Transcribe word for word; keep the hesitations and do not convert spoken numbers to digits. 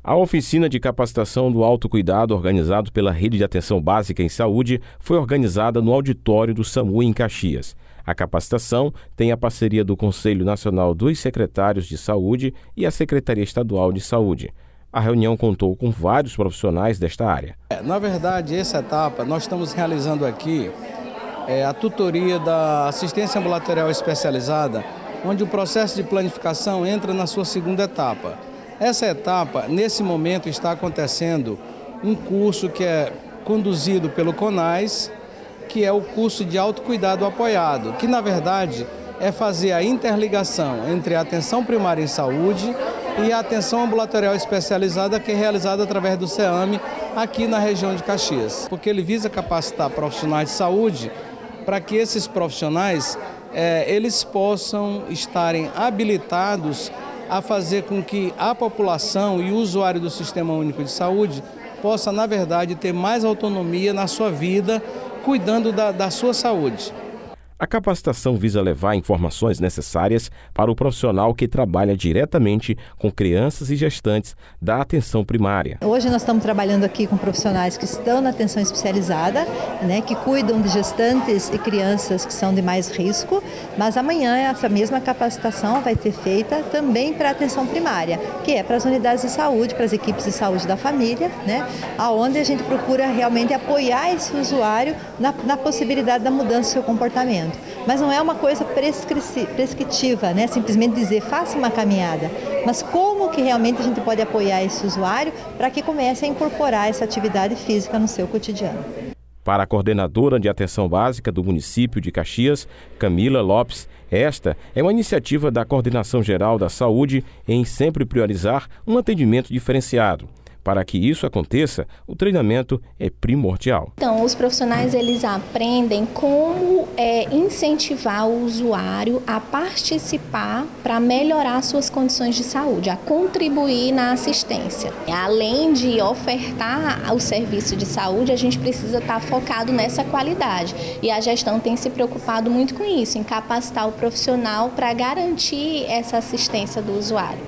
A oficina de capacitação do autocuidado, organizado pela Rede de Atenção Básica em Saúde, foi organizada no auditório do SAMU em Caxias. A capacitação tem a parceria do Conselho Nacional dos Secretários de Saúde e a Secretaria Estadual de Saúde. A reunião contou com vários profissionais desta área. É, na verdade, essa etapa nós estamos realizando aqui é, a tutoria da assistência ambulatorial especializada, onde o processo de planificação entra na sua segunda etapa. Essa etapa, nesse momento, está acontecendo um curso que é conduzido pelo CONAS, que é o curso de autocuidado apoiado, que na verdade é fazer a interligação entre a atenção primária em saúde e a atenção ambulatorial especializada, que é realizada através do SEAME aqui na região de Caxias. Porque ele visa capacitar profissionais de saúde para que esses profissionais é, eles possam estarem habilitados a fazer com que a população e o usuário do Sistema Único de Saúde possa, na verdade, ter mais autonomia na sua vida, cuidando da, da sua saúde. A capacitação visa levar informações necessárias para o profissional que trabalha diretamente com crianças e gestantes da atenção primária. Hoje nós estamos trabalhando aqui com profissionais que estão na atenção especializada, né, que cuidam de gestantes e crianças que são de mais risco, mas amanhã essa mesma capacitação vai ser feita também para a atenção primária, que é para as unidades de saúde, para as equipes de saúde da família, né, aonde a gente procura realmente apoiar esse usuário na, na possibilidade da mudança do seu comportamento. Mas não é uma coisa prescritiva, né? Simplesmente dizer, faça uma caminhada. Mas como que realmente a gente pode apoiar esse usuário para que comece a incorporar essa atividade física no seu cotidiano? Para a coordenadora de atenção básica do município de Caxias, Camila Lopes, esta é uma iniciativa da Coordenação Geral da Saúde em sempre priorizar um atendimento diferenciado. Para que isso aconteça, o treinamento é primordial. Então, os profissionais eles aprendem como é, incentivar o usuário a participar para melhorar suas condições de saúde, a contribuir na assistência. Além de ofertar o serviço de saúde, a gente precisa estar focado nessa qualidade. E a gestão tem se preocupado muito com isso, em capacitar o profissional para garantir essa assistência do usuário.